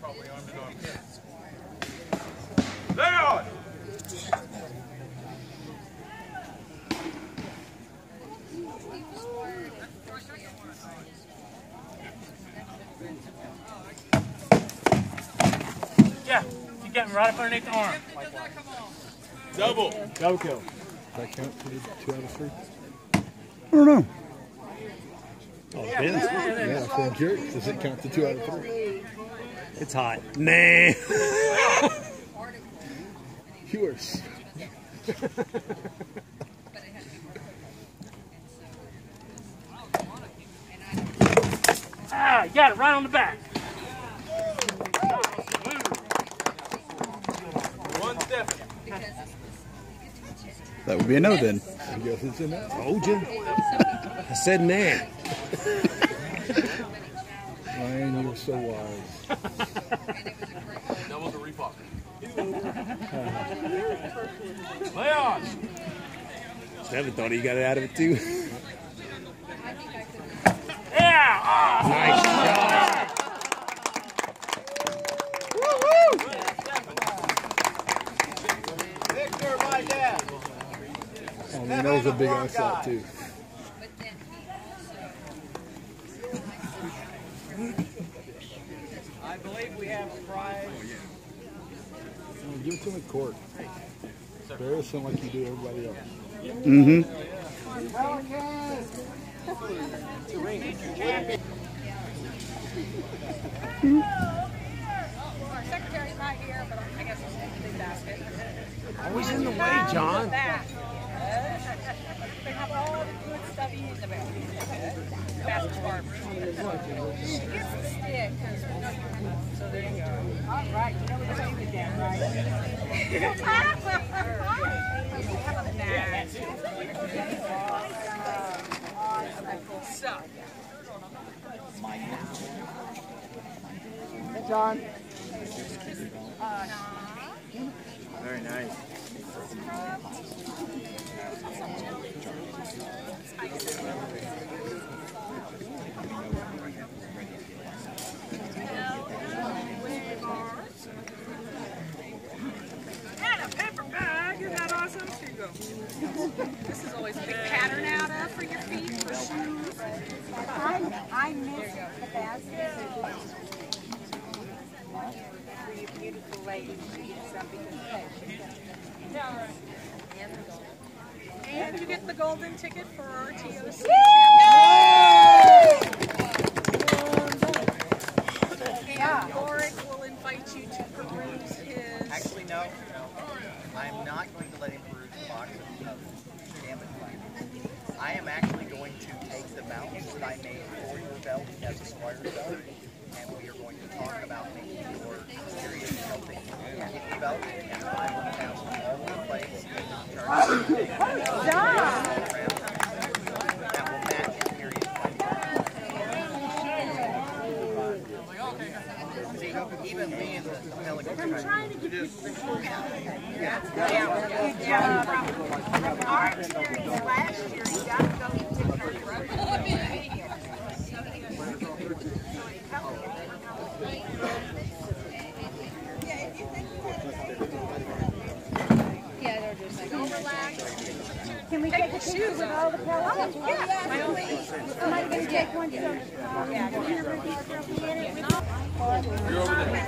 Lay on! Yeah, you get me right up underneath the arm. Double. Double kill. Does that count for 2 out of 3? I don't know. Oh, it is. Yeah, so I'm curious. Does it count to 2 out of 3? It's hot. Nah. Yours. Ah, you got it right on the back. One step. That would be a no then. I guess it's in that. Told you. I said nah. Ryan, you were so wise. Double the repocket. Lay on. Stephan thought he got it out of it too. Yeah! Oh. Nice shot. Victor, right there. Oh, man, that was a big onslaught too. I believe we have a prize. Oh, give it to him at court. Embarrass him like you do everybody else. Mm-hmm. Our secretary's not here, but I guess it's a big basket. Always in the way, John. They have all the good stuff you need to make. Basket farm. She gets the stick, because we know you're going to. So there you go. All right, you know what you're doing again, right? So. Hey, John. Very nice. And a paper bag. Isn't that awesome? Here you go. This is always a big pattern out of for your feet, for shoes. I missed the basket. For you beautiful ladies, you get something to say. And you get the golden ticket for our TOC. And Yorick will invite you to peruse his. Actually, no. I'm not going to let him peruse the box of damage findings. I am actually going to take the mounts that I made for your belt as a squire's belt, and we are going to talk about making your serious helping kidney belt and 500,000 all in place. That will match your serious fighting. Even me and the Pelican. I'm trying to get you Yeah, good job. Our experience last year, you got to go to yeah, they're just like relax. Can we take the shoes with all the pellets? Oh, yeah. Somebody can take one. Yeah. You're over there.